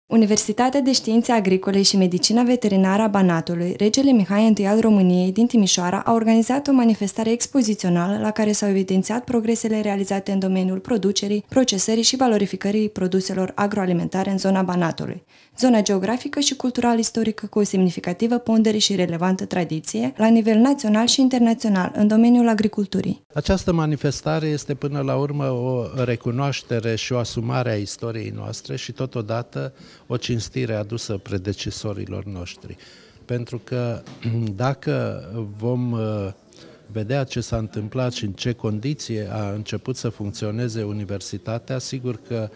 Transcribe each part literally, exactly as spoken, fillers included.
Universitatea de Științe Agricole și Medicina Veterinară a Banatului, Regele Mihai I al României din Timișoara, a organizat o manifestare expozițională la care s-au evidențiat progresele realizate în domeniul producerii, procesării și valorificării produselor agroalimentare în zona Banatului, zona geografică și cultural-istorică cu o semnificativă pondere și relevantă tradiție la nivel național și internațional în domeniul agriculturii. Această manifestare este până la urmă o recunoaștere și o asumare a istoriei noastre și totodată o cinstire adusă predecesorilor noștri. Pentru că dacă vom vedea ce s-a întâmplat și în ce condiție a început să funcționeze universitatea, sigur că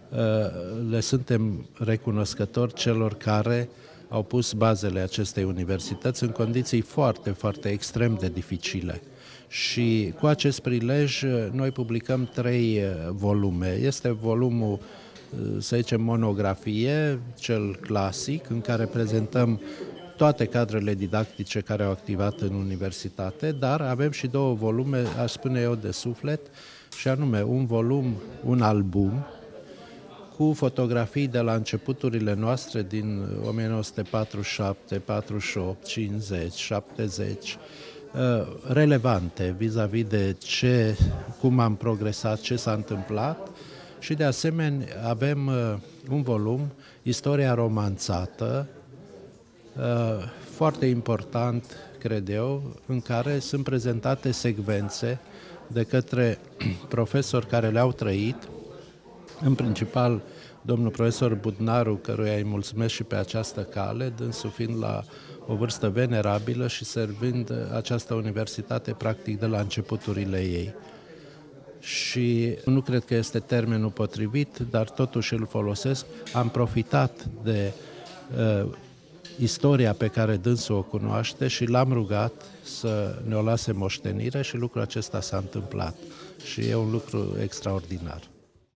le suntem recunoscători celor care au pus bazele acestei universități în condiții foarte, foarte extrem de dificile. Și cu acest prilej noi publicăm trei volume. Este volumul, să zicem, monografie, cel clasic, în care prezentăm toate cadrele didactice care au activat în universitate, dar avem și două volume, aș spune eu, de suflet, și anume un volum, un album, cu fotografii de la începuturile noastre din o mie nouă sute patruzeci și șapte, patruzeci și opt, cincizeci, șaptezeci, relevante vis-a-vis de ce, cum am progresat, ce s-a întâmplat, și de asemenea avem un volum, Istoria romanțată, foarte important, cred eu, în care sunt prezentate secvențe de către profesori care le-au trăit, în principal domnul profesor Budnaru, căruia îi mulțumesc și pe această cale, dânsul fiind la o vârstă venerabilă și servind această universitate practic de la începuturile ei. Și nu cred că este termenul potrivit, dar totuși îl folosesc. Am profitat de uh, istoria pe care dânsul o cunoaște și l-am rugat să ne o lase moștenire și lucrul acesta s-a întâmplat. Și e un lucru extraordinar.